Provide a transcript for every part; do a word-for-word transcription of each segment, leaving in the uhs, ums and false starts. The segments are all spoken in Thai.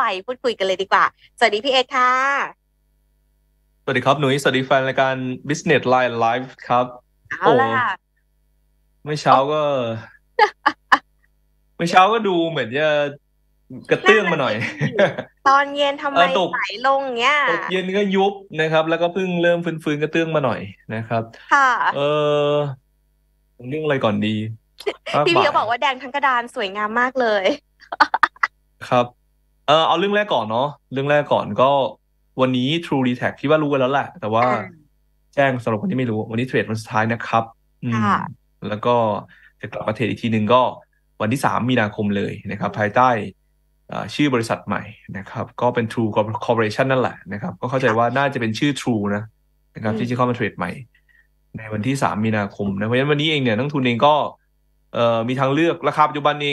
พูดคุยกันเลยดีกว่าสวัสดีพี่เอกค่ะสวัสดีครับหนุ่ยสวัสดีแฟนรายการ Business Line Live ครับเอาโอ้ล่ะเมื่อเช้าโอ้ก็เมื่อเช้าก็ดูเหมือนจะกระเตื้นั่นองมาหน่อยน่ะสิพี่ตอนเย็น ทำไมเออตกสายลงเงี้ยตกเย็นก็ยุบนะครับแล้วก็เพิ่งเริ่มฟื้นๆกระเตื้องมาหน่อยนะครับค่ะเออเรื่องอะไรก่อนดีภาคพี่พี่ก็บ่ายบอกว่าแดงทั้งกระดานสวยงามมากเลยครับเออเอาเรื่องแรกก่อนเนาะเรื่องแรกก่อนก็วันนี้ True d e t a c ที่ว่ารู้กันแล้วแหละแต่ว่าอ่าแจ้งสำหรับคนที่ไม่รู้วันนี้เทรดวันสุดท้ายนะครับอืมค่ะแล้วก็จะกลับมาเทรดอีกทีหนึ่งก็วันที่สามมีนาคมเลยนะครับภายใต้เอ่อชื่อบริษัทใหม่นะครับก็เป็น True Corporation นั่นแหละนะครับก็เข้าใจว่าค่ะน่าจะเป็นชื่อ True นะนะครับที่จะอืมเข้ามาเทรดใหม่ในวันที่สามมีนาคมนะเพราะฉะนั้นวันนี้เองเนี่ยนักลงทุนเองก็เอ่อมีทางเลือกราคาปัจจุบันเอง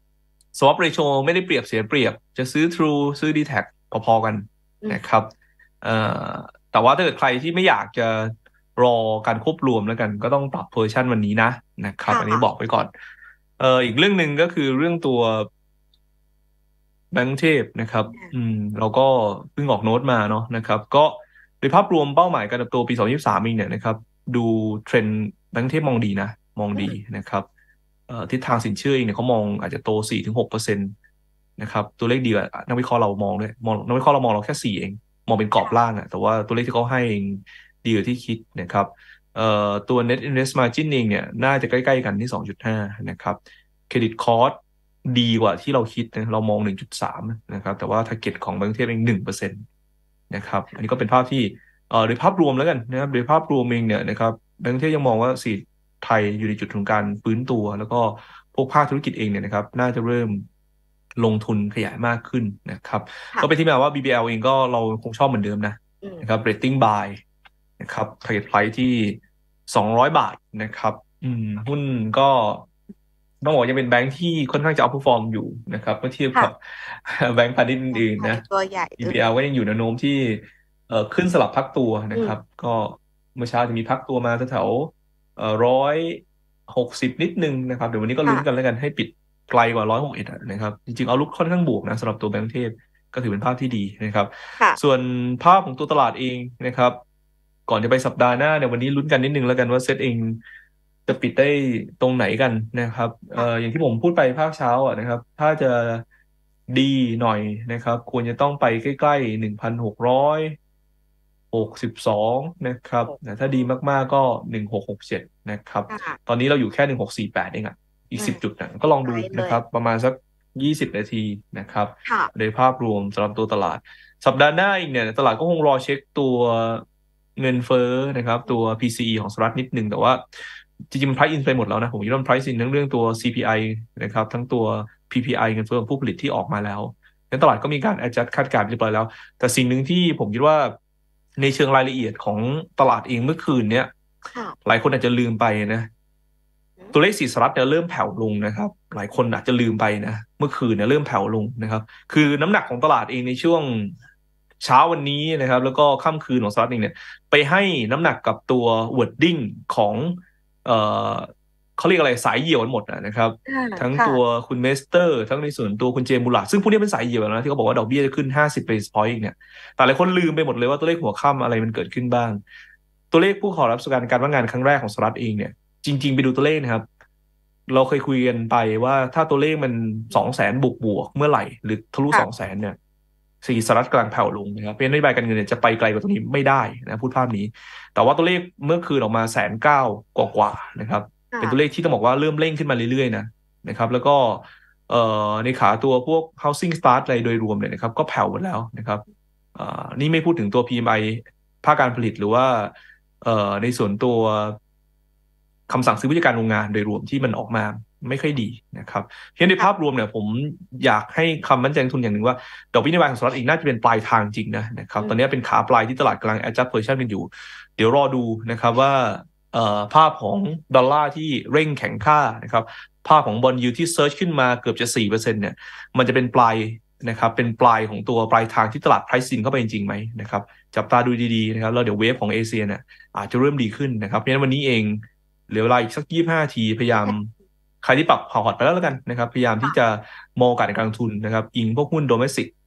swap ratio ไม่ได้เปรียบเสียเปรียบจะซื้อ True ซื้อ ดี แท็ก พอๆกันอืมนะครับเอ่อแต่ว่าถ้าเกิดใครที่ไม่อยากจะรอการควบรวมแล้วกันก็ต้องปรับเวอร์ชันวันนี้นะนะครับอันนี้บอกค่ะไว้ก่อนเอ่ออีกเรื่องหนึ่งก็คือเรื่องตัวแบงก์เทพนะครับอืมเราก็เพิ่งออกโน้ตมาเนาะนะครับก็โดยภาพรวมเป้าหมายการเติบโตปีสองพันยี่สิบสามเองเนี่ยนะครับดูเทรนด์แบงก์เทพมองดีนะมองดีอืมนะครับเอ่อทิศทางสินเชื่อเองเนี่ยเขามองอาจจะโตสี่ถึงหกเปอร์เซ็นต์นะครับตัวเลขดีกว่านักวิเคราะห์เรามองด้วยมองนักวิเคราะห์เรามองเราแค่สี่เองมองเป็นกรอบล่างอะแต่ว่าตัวเลขที่เขาให้เองดีกว่าที่คิดนะครับเอ่อตัว net interest margin เองเนี่ยน่าจะใกล้ๆกันที่สองจุดห้านะครับเครดิตคอร์สดีกว่าที่เราคิดนะเรามองหนึ่งจุดสามนะครับแต่ว่า target ของบางประเทศเองหนึ่งเปอร์เซ็นต์นะครับอันนี้ก็เป็นภาพที่เอ่อโดยภาพรวมแล้วกันนะครับโดยภาพรวมเองเนี่ยนะครับบางประเทศยังมองว่าสีไทยอยู่ในจุดของการฟื้นตัวแล้วก็พวกภาคธุรกิจเองเนี่ยนะครับน่าจะเริ่มลงทุนขยายมากขึ้นนะครับก็เป็นค่ะที่มาว่า บี บี แอล เองก็เราคงชอบเหมือนเดิมนะอืมนะครับ rating buy นะครับ target price ที่สองร้อยบาทนะครับอืมหุ้นก็ต้องบอกว่ายังเป็นแบงค์ที่ค่อนข้างจะ outperform อยู่นะครับเมื่อเทียบกับค่ะแบงค์พาณิชย์อื่นไทๆนะยตัวใหญ่เออบี บี แอล ก็ยังอยู่ในแนวโน้มที่เอ่อขึ้นสลับพักตัวอืมนะครับก็เมื่อเช้าจะมีพักตัวมาแถวๆเอ่อร้อยหกสิบนิดนึงนะครับเดี๋ยววันนี้ก็ลุ้นกันค่ะแล้วกันให้ปิดไกลกว่าร้อยหกเอ็ดนะครับจริงๆเอาลุกค่อนข้างบวกนะสำหรับตัวแบงก์เทพก็ถือเป็นภาพที่ดีนะครับส่ค่ะวนภาพของตัวตลาดเองนะครับก่อนจะไปสัปดาห์หน้าเนี่ยวันนี้ลุ้นกันนิดนึงแล้วกันว่าเซตเองจะปิดได้ตรงไหนกันนะครับเอ่อค่ะอย่างที่ผมพูดไปภาคเช้าอ่ะนะครับถ้าจะดีหน่อยนะครับควรจะต้องไปใกล้ๆหนึ่งพันหกร้อยหกสิบสองนะครับโอ้แต่ถ้าดีมากๆก็หนึ่งหกหกเจ็ดนะครับค่ะตอนนี้เราอยู่แค่หนึ่งหกสี่แปดเองอ่ะอีกสิบอืมจุดนะก็ลองดูได้เลยนะครับประมาณสักยี่สิบนาทีนะครับค่ะโดยภาพรวมสำหรับตัวตลาด สัปดาห์หน้าอีกเนี่ยตลาดก็คงรอเช็คตัวเงินเฟ้อนะครับตัว พี ซี อี ของสหรัฐนิดนึงแต่ว่าจริงๆมัน price in ไปหมดแล้วนะผมคิดว่ามัน price in ทั้งเรื่องตัว ซี พี ไอ นะครับทั้งตัว พี พี ไอ เงินเฟ้อของผู้ผลิตที่ออกมาแล้วงั้นตลาดก็มีการ adjust คาดการณ์เรียบร้อยแล้วแต่สิ่งหนึ่งที่ผมคิดว่าในเชิงรายละเอียดของตลาดเองเมื่อคืนเนี้ยค่ะหลายคนอาจจะลืมไปนะอืมตัวเลขสีสหรัฐเนี่ยเริ่มแผ่วลงนะครับหลายคนอาจจะลืมไปนะเมื่อคืนเนี่ยเริ่มแผ่วลงนะครับ คือน้ำหนักของตลาดเองในช่วงเช้าวันนี้นะครับแล้วก็ค่ำคืนของสหรัฐเองเนี่ยไปให้น้ำหนักกับตัว wording ของเอ่อเขาเรียกอะไรสายเหี่ยวกันหมดนะครับค่ะทั้งตัวค่ะคุณเมสเตอร์ทั้งในส่วนตัวคุณเจมส์บูลาร์ดซึ่งพวกนี้เป็นสายเหี่ยวแล้วนะที่เขาบอกว่าดอกเบี้ยจะขึ้นห้าสิบ basis point อีกเนี่ยแต่หลายคนลืมไปหมดเลยว่าตัวเลขหัวค่ำอะไรมันเกิดขึ้นบ้างตัวเลขผู้ขอรับสการการว่างงานครั้งแรกของสหรัฐเองเนี่ยจริงๆไปดูตัวเลขนะครับ เราเคยคุยกันไปว่าถ้าตัวเลขมันสองแสนบวกบวกเมื่อไหร่หรือทะลุสองแสค่ะนเนี่ยสีสหรัฐกำลังแผ่วลงนะครับเพราะฉะนั้นนโยบายการเงินเนี่ยจะไปไกลกว่าตัวนี้ไม่ได้นะพูดภาพนี้แต่ว่าตัวเลขเมื่อคืนออกมาแสนเก้ากว่ากว่าๆนะครับเป็นตัวเลค่ะขที่ต้องบอกว่าเริ่มเร่งขึ้นมาเรื่อยๆนะนะครับแล้วก็เอ่อในขาตัวพวก housing start อะไรโดยรวมเนี่ยนะครับก็แผ่วหมดแล้วนะครับเอ่อนี่ไม่พูดถึงตัว พี เอ็ม ไอ ภาคการผลิตหรือว่าเอ่อในส่วนตัวคำสั่งซื้อผู้จัดการโรงงานโดยรวมที่มันออกมาไม่ค่อยดีนะครับเพียงในภาพรวมเนี่ยผมอยากให้คำมั่นใจลงทุนอย่างหนึ่งว่าดอกเบี้ยนโยบายของสหรัฐเองน่าจะเป็นปลายทางจริงนะนะครับอืมตอนนี้เป็นขาปลายที่ตลาดกำลัง adjust position กันอยู่เดี๋ยวรอดูนะครับว่าเอ่อภาพของดอลลาร์ที่เร่งแข็งค่านะครับภาพของบอนด์ยิลด์ที่เซิร์ชขึ้นมาเกือบจะสี่เปอร์เซ็นต์เนี่ยมันจะเป็นปลายนะครับเป็นปลายของตัวปลายทางที่ตลาด price in เข้าไปจริงๆไหมนะครับจับตาดูดีๆนะครับแล้วเดี๋ยวเวฟของเอเชียเนี่ยอาจจะเริ่มดีขึ้นนะครับเพราะฉะนั้นวันนี้เอง เหลือเวลาอีกสักยี่สิบห้าทีพยายามใครที่ปรับพอร์ตไปแล้วแล้วกันนะครับพยายามที่จะมองโอกาสในการลงทุนนะครับอิงพวกหุ้นโดเมสติก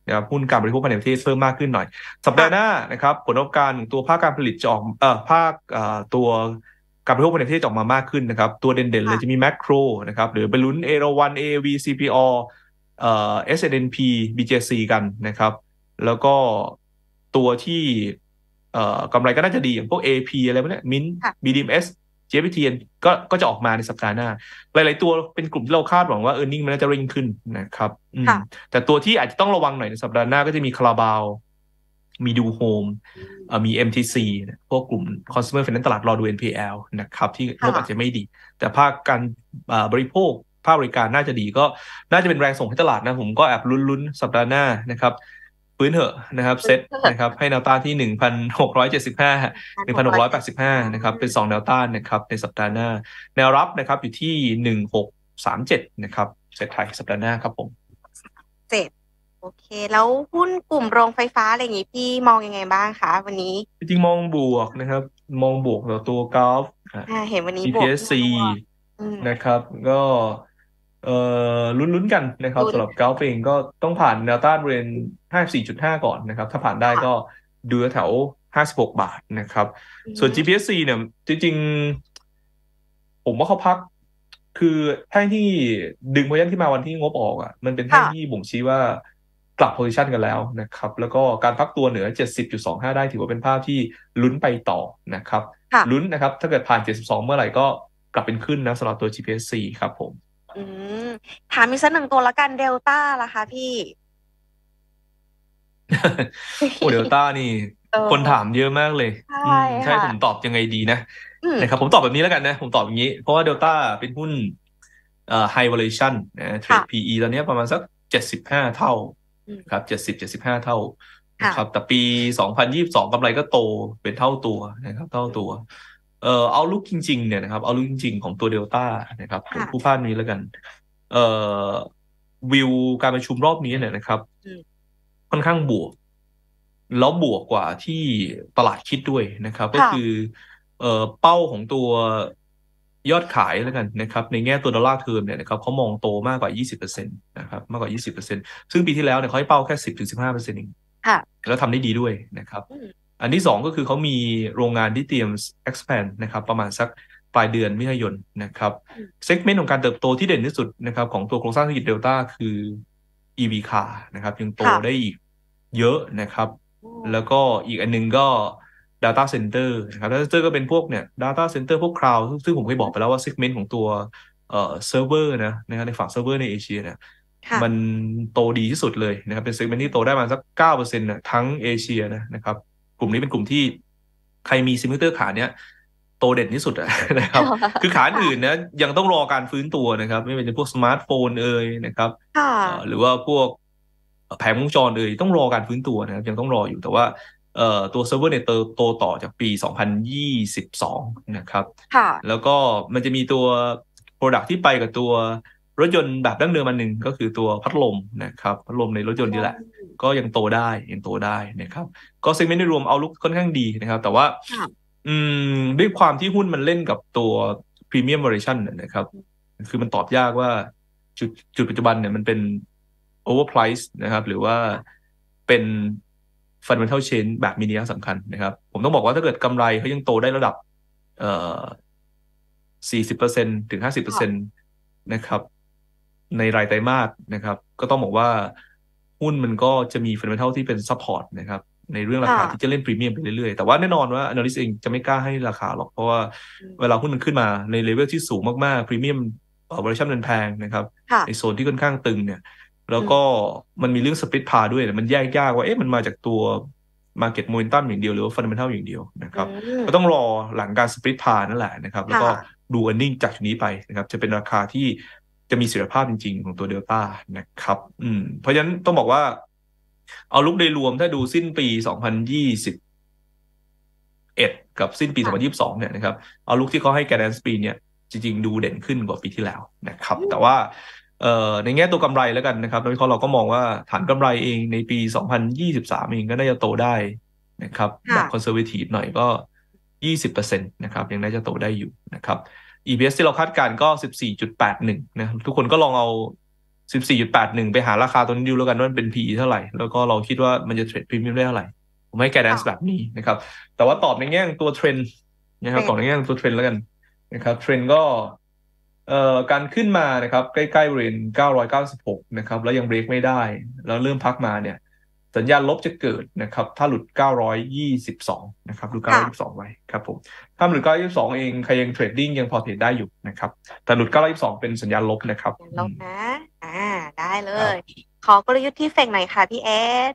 นะครับหุ้นการบริโภคภายในประเทศเพิ่มมากขึ้นหน่อยสัปดาห์หน้านะครับผลประกอบการของตัวภาคการผลิตจะออกเอ่อภาคเอ่อตัวการบริโภคภายในประเทศจะออกมามากขึ้นนะครับตัวเด่นๆเลยจะมีแมคโครนะครับหรือไปลุ้นเอราวัน เอ วี ซี พี โอ เอ่อ เอส แอนด์ พี บี เจ ซี กันนะครับแล้วก็ตัวที่เอ่อกำไรก็น่าจะดีอย่างพวก เอ พี อะไรพวกนี้มินค่ะบี ดี เอ็ม เอส เจ พี ที ก็ก็จะออกมาในสัปดาห์หน้าหลายๆตัวเป็นกลุ่มที่เราคาดหวังว่า earning มันน่าจะเร่งขึ้นนะครับอืมค่ะแต่ตัวที่อาจจะต้องระวังหน่อยในสัปดาห์หน้าก็จะมีคาราบาวมีดูโฮมเอ่อมี เอ็ม ที ซี นะพวกกลุ่ม consumer finance ตลาดรอดู เอ็น พี แอล นะครับที่งบค่ะอาจจะไม่ดี แต่ภาคการเอ่อบริโภคภาคบริการน่าจะดีก็น่าจะเป็นแรงส่งให้ตลาดนะผมก็แอบลุ้นๆสัปดาห์หน้านะครับฟื้นเถอะนะครับเซ็ตนะครับให้แนวต้านที่ หนึ่งพันหกร้อยเจ็ดสิบห้า หนึ่งพันหกร้อยแปดสิบห้า นะครับเป็นสองแนวต้านนะครับในสัปดาห์หน้าแนวรับนะครับอยู่ที่หนึ่งพันหกร้อยสามสิบเจ็ดนะครับเซ็ตไทยสัปดาห์หน้าครับผมเจ็ดโอเค แล้วหุ้นกลุ่มโรงไฟฟ้าอะไรอย่างงี้พี่มองยังไงบ้างคะวันนี้จริงๆมองบวกนะครับมองบวกต่อตัวกอล์ฟอ่าเห็นวันนี้พีบพีวกเอส ซีอืมนะครับก็เอ่อลุ้นๆกันนะครับลุ้นสำหรับกอล์ฟเองก็ต้องผ่านแนวต้านบริเวณ ห้าสิบสี่จุดห้า ก่อนนะครับถ้าผ่านได้ก็ดูแถวห้าสิบหกบาทนะครับส่วน จี พี เอส ซี เนี่ยจริงๆผมว่าเขาพักคือแท่งที่ดึงโพซิชั่นที่มาวันที่งบออกอ่ะมันเป็นแท่งค่ะที่บ่งชี้ว่ากลับโพซิชันกันแล้วนะครับแล้วก็การพักตัวเหนือ เจ็ดสิบจุดสองห้า ได้ถือว่าเป็นภาพที่ลุ้นไปต่อนะครับค่ะลุ้นนะครับถ้าเกิดผ่านเจ็ดสิบสองเมื่อไหร่ก็กลับเป็นขึ้นนะสำหรับตัว จี พี เอส ซี ครับผมอืมถามอีกสักหนึ่งตัวละกันเดลต้าล่ะคะพี่โอเดลต้านี่เออคนถามเยอะมากเลยใช่อืมใช่ค่ะผมตอบยังไงดีนะอืมนะครับผมตอบแบบนี้แล้วกันนะ ผมตอบอย่างนี้ เพราะว่าเดลต้าเป็นหุ้นเอ่อ high valuation นะเทรดค่ะพี อี ตอนนี้ประมาณสักเจ็ดสิบห้าเท่าอืมครับเจ็ดสิบ เจ็ดสิบห้าเท่าค่ะนะครับแต่ปีสองพันยี่สิบสองกำไรก็โตเป็นเท่าตัวนะครับเท่าตัวเอ่อเอาลุกจริงๆเนี่ยนะครับเอาลุกจริงๆของตัวเดลต้านะครับผมค่ะผู้พลาดนี้แล้วกันเอ่อวิวการประชุมรอบนี้เนี่ยนะครับอืมค่อนข้างบวก แล้วบวกกว่าที่ตลาดคิดด้วยนะครับ ก็ค่ะคือเอ่อเป้าของตัวยอดขายแล้วกันนะครับในแง่ตัวดอลลาร์เทอมเนี่ยนะครับเขามองโตมากกว่า ยี่สิบเปอร์เซ็นต์ นะครับมากกว่า ยี่สิบเปอร์เซ็นต์ ซึ่งปีที่แล้วเนี่ยเขาให้เป้าแค่ สิบถึงสิบห้าเปอร์เซ็นต์ เองค่ะแล้วทำได้ดีด้วยนะครับอืมอันที่สองก็คือเขามีโรงงานที่เตรียม expand นะครับประมาณสักปลายเดือนมิถุนายนนะครับอืมเซกเมนต์ของการเติบโตที่เด่นที่สุดนะครับของตัวโครงสร้างธุรกิจเดลต้าคือ อี วี car นะครับยังโตค่ะได้อีกเยอะนะครับโอ้แล้วก็อีกอันนึงก็ data center นะครับ data center ก็เป็นพวกเนี่ย data center พวก cloud ซึ่งซึ่งผมเคยบอกไปแล้วว่า segment ของตัวเอ่อ server นะนะครับในฝั่ง server ในเอเชียเนี่ยค่ะมันโตดีที่สุดเลยนะครับเป็น segment ที่โตได้มาสัก เก้าเปอร์เซ็นต์ นะทั้งเอเชียนะนะครับกลุ่มนี้เป็นกลุ่มที่ใครมีซิมิเตอร์ขาเนี้ยโตเด่นที่สุดอะ นะครับ คือขาอื่นนะยังต้องรอการฟื้นตัวนะครับไม่ว่าจะพวกสมาร์ทโฟนเอ่ยนะครับค่ะเอ่อหรือว่าพวกแผงวงจรเอ่ยต้องรอการฟื้นตัวนะครับยังต้องรออยู่แต่ว่าเอ่อตัวเซิร์ฟเวอร์เนี่ยโตโตต่อจากปีสองพันยี่สิบสองนะครับค่ะแล้วก็มันจะมีตัว Product ที่ไปกับตัวรถยนต์แบบดั้งเดิมอันหนึ่งก็คือตัวพัดลมนะครับพัดลมในรถยนต์นี่แหละ ก็ยังโตได้ยังโตได้นะครับ ก็เซกเมนต์โดยรวมเอาลุกค่อนข้างดีนะครับ แต่ว่าค่ะอืมด้วยความที่หุ้นมันเล่นกับตัว Premium Valuation เนี่ยนะครับ คือมันตอบยากว่าจุดจุดปัจจุบันเนี่ยมันเป็น overprice นะครับ หรือว่าเป็น fundamental change แบบมีนัยสำคัญนะครับ ผมต้องบอกว่าถ้าเกิดกำไรเขายังโตได้ระดับเอ่อ สี่สิบเปอร์เซ็นต์ ถึง ห้าสิบเปอร์เซ็นต์ นะครับ ในรายไตรมาสนะครับ ก็ต้องบอกว่าหุ้นมันก็จะมี fundamental ที่เป็น support นะครับ ในเรื่องราคาค่ะที่จะเล่นพรีเมียมไปเรื่อยๆ แต่ว่าแน่นอนว่า analyst เองจะไม่กล้าให้ราคาหรอกเพราะว่าอืมเวลาหุ้นมันขึ้นมาในเลเวลที่สูงมากๆพรีเมียมเอ่อ valuation มันแพงนะครับค่ะในโซนที่ค่อนข้างตึงเนี่ย แล้วก็มันมีเรื่อง split par ด้วยเนี่ยมันแยกยากว่าเอ๊ะมันมาจากตัว market momentum อย่างเดียวหรือว่า fundamental อย่างเดียวนะครับอืมก็ต้องรอหลังการ split par นั่นแหละนะครับ แล้วก็ค่ะดู earning จากจุดนี้ไปนะครับ จะเป็นราคาที่จะมีเสถียรภาพจริงๆ ของตัวเดลต้านะครับอืมเพราะฉะนั้นต้องบอกว่า เอาลุกโดยรวมถ้าดูสิ้นปีสองพันยี่สิบเอ็ดกับสิ้นปีสองพันยี่สิบสองเนี่ยนะครับเอาลุกที่เขาให้ guidance ปีเนี่ยจริงๆดูเด่นขึ้นกว่าปีที่แล้วนะครับ แต่ว่าเอ่อในแง่ตัวกำไรแล้วกันนะครับโดยเฉพาะเราก็มองว่าฐานกำไรเองในปีสองพันยี่สิบสามเองก็น่าจะโตได้นะครับค่ะแบบ conservative หน่อยก็ ยี่สิบเปอร์เซ็นต์ นะครับยังน่าจะโตได้อยู่นะครับ อี พี เอส ที่เราคาดการณ์ก็ สิบสี่จุดแปดหนึ่ง นะครับทุกคนก็ลองเอาสิบสี่จุดแปดหนึ่ง ไปหาราคาตัวนี้ดูแล้วกันว่ามันเป็น พี อี เท่าไหร่แล้วก็เราคิดว่ามันจะเทรดพรีเมียมได้เท่าไหร่ผมให้ guidance แบบนี้นะครับแต่ว่าตอบในแง่ตัวเทรนด์นะครับตอบในแง่ตัวเทรนด์แล้วกันนะครับเทรนด์ก็เอ่อการขึ้นมานะครับใกล้ๆเรนเก้าร้อยเก้าสิบหกนะครับแล้วยังเบรกไม่ได้แล้วเริ่มพักมาเนี่ยสัญญาณลบจะเกิดนะครับถ้าหลุดเก้าร้อยยี่สิบสองนะครับหลุดเก้าร้อยยี่สิบสองไว้ครับผมถ้าหลุดเก้าร้อยยี่สิบสองเองใครยังเทรดดิ้งยังพอเทรดได้อยู่นะครับแต่หลุดเก้าร้อยยี่สิบสองเป็นสัญญาณลบนะครับลบนะอ่าได้เลย ขอกลยุทธ์ที่เฟกหน่อยค่ะพี่เอส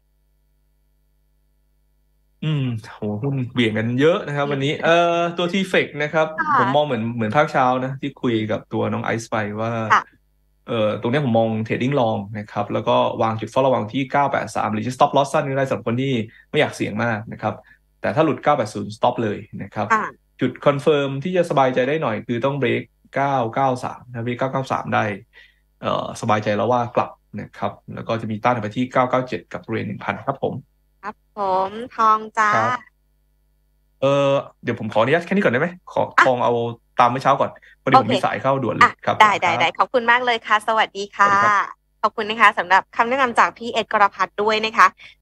อืมโหหุ้นเบี่ยงกันเยอะนะครับวันนี้เอ่อตัวทีเฟกนะครับผมมองเหมือนเหมือนภาคเช้านะที่คุยกับตัวน้องไอซ์ไปว่าเอ่อตรงนี้ผมมองเทรดดิ้งลองนะครับแล้วก็วางจุดเฝ้าระวังที่เก้าแปดสามหรือจะ stop loss สั้นก็ได้สำหรับคนที่ไม่อยากเสี่ยงมากนะครับแต่ถ้าหลุดเก้าแปดศูนย์ stop เลยนะครับจุดคอนเฟิร์มที่จะสบายใจได้หน่อยคือต้องเบรกเก้าเก้าสามนะเบรกเก้าเก้าสามได้เอ่อสบายใจแล้วว่ากลับนะครับแล้วก็จะมีต้านไปที่เก้าเก้าเจ็ดกับเรนหนึ่งพันครับผมครับผมทองจ้าเออเดี๋ยวผมขออนุญาตแค่นี้ก่อนได้ไหมขอทองเอาตามเมื่อเช้าก่อนพอดีผมมีสายเข้าด่วนเลยครับได้ได้ได้ขอบคุณมากเลยค่ะสวัสดีค่ะขอบคุณนะคะสำหรับคำแนะนำจากพี่เอ็ดกรพัฒน์ด้วยนะคะ